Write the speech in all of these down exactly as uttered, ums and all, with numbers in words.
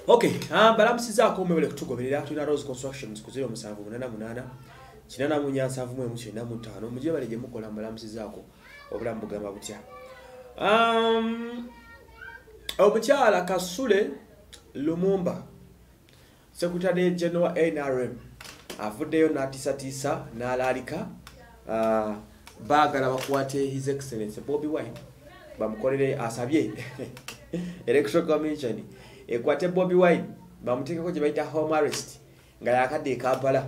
Okay, ah balamusizaako omwebale kutugoberera tulina Rose Constructions ku zero seven eight eight eight kinana mu nyansavu mu kyenda mu ttaano mujye baleje mukola balamusizaako obulamu bugamba butya. Um Omukyala Kasule Lumumba Secretary General N R M avuddeyo n'atiisatiisa n'alaalika uh, baagala bakwate His Excellency Bobi Wine bamukolere asabye Electoral Commission ekwate Bobi Wine bamuteekeko gye bayita home arrest nga yakadde e Kampala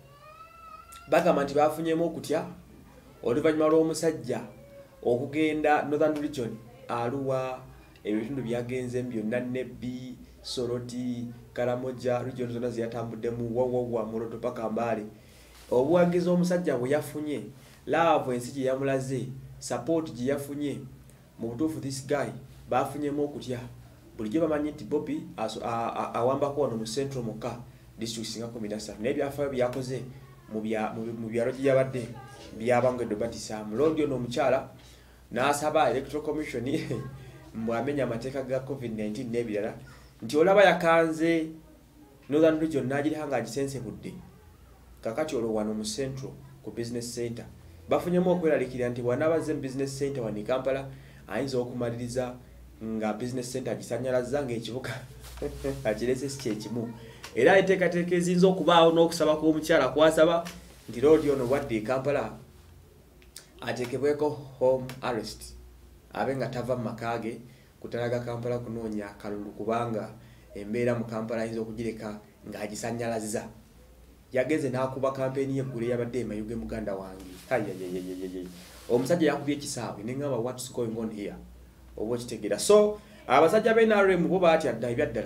bagamba nti bafunyemu okutya oluvannyuma lw'omusajja okugenda Northern Region Arua ebitundu byagenze byonna Nebbi Soroti Karamoja region zonna ziyatambuddemu wawawa Moroto paka Mbale obuwagizi omusajja bwe yafunye love ensi gye yamulaze support gye yafunye mu butuufu this guy bafunyemu okutya bulijjo bamanyi nti Bobby awambako wano mu Central Moka district singa kumi na ssatu n'ebyafaayo byakoze mu byalo gye yabadde byabangedde batisamu lolyo n'omukyala n'asaba Electoral Commission mbwamenya amateeka ga COVID nineteen n'ebirala nti olaba yakanze Northern Region n'agiriha nga agisensebudde kakati olwo wano mu Central ku business center bafunyemu okweralikira nti bw'anaabaze mu business center wano e Kampala ayinza okumaliriza nga business center gisanyalaza ng'ekibuga akirese si kyekimu era enteekateeka ezinza okubaawo n'okusaba kw'omukyala kwasaba nti loodi ono bwadde e Kampala ateekebweko home arrest abe nga tava mu maka ge kutalaga Kampala kunoonya kalulu kubanga embeera mu Kampala ayinza okugireka ng'agisanyalaza yageze n'akuba kampeni yeggule yabadde emayuge muganda wange omusajja yakubye ekisaawe neŋŋamba what's going on here oba okitegeera so abasajja b'N R M bo baatya dda ebyaddala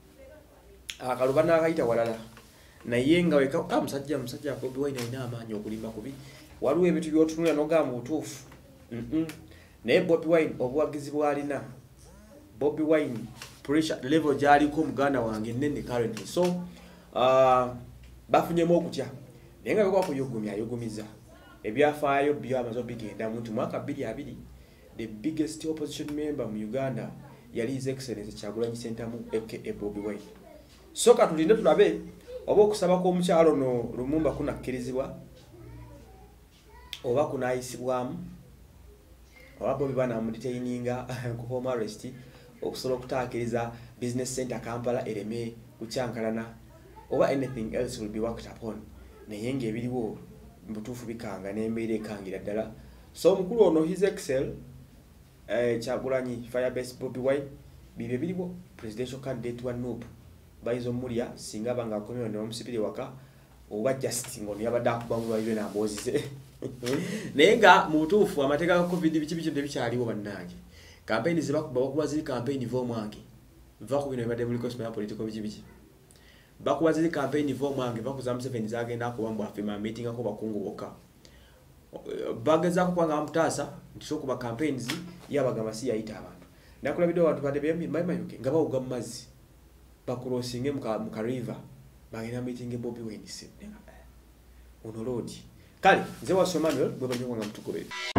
akaluba n'akayita walala naye nga weka ah musajja musajja Bobi Wine alina amaanyi okulimba kubi waliwo ebintu by'otunula n'ogamba butuufu naye Bobi Wine obuwagizi bw'alina Bobi Wine pressure level gy'aliko muganda wange nnene currently so uh, bafunyemu okutya naye nga bwekwa kuyugumya ayugumiza ebyafaayo byo amaze bigenda mu nti mwaka bbiri abiri the biggest opposition member mu Uganda yali His Excellency Kyagulanyi Ssentamu aka Bobi Wine so katulinde tulabe oba okusaba kw'omukyalo no Lumumba kunakkirizibwa oba kunaayisibwamu oba Bobi banamudetaininga ku home arrest okusobola okutaakiriza business center Kampala ereme kucyankalana oba anything else will be worked upon naye ng'ebiriwo mbutuufu bikanga n'embeera ekangira ddala so omukulu ono His Excel eh, Kyagulanyi Firebase Bobi Wine bibyo biriwo presidential candidate wa N U P bayizo mulya singa banga akomyewo ne bamusibire waka oba just ngono yabadde akuba mu lwaliro n'amboozize naye nga mu butuufu amateeka ga COVID biki biki tebikyaliwo bannange campaign zibakuba bakuba ziri campaign vo mwange va ku bino ebadde buliko simanya political biki biki bakuba ziri campaign vo mwange bakuza Museveni zagenda akuba mbu afima meeting ako bakungu bokka bagezaako kubanga bamutaasa nti sokuba campaigns yabagamba si yayita abantu nakulabidde abantu badde bemayuke nga bawuga mu mazzi bakurosinge mu river bagenda meeting Bobi Wine ono loodi kale nze wa Somanuel bwe banyoga nga mutugobere